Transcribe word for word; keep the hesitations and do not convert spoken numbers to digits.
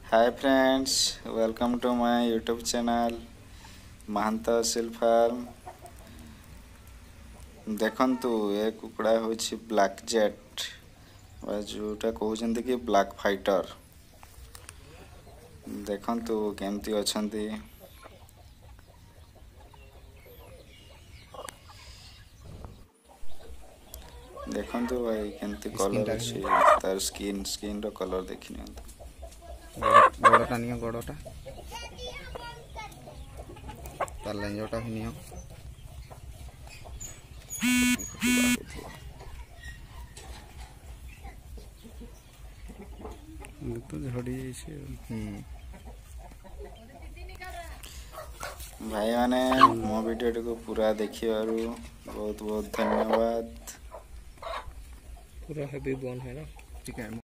Hi friends, welcome to my YouTube channel Mahant Sil farm. देखंतु ए कुकुड़ा होछि black jet जोटा कहउछन्ति कि ब्लैक फाइटर। देखंतु केमती अछंती। देखंतु भाई केमती कलर अछि तार स्किन स्किन रो कलर देखिनियंतु। गोड़टा नियो गोड़टा तार लेंजोटा भी नियो तो झड़ी जैसे हम्म भाई माने मो वीडियो को पूरा देखिबारु बहुत बहुत धन्यवाद। पूरा हेवी बोन है ना, ठीक है।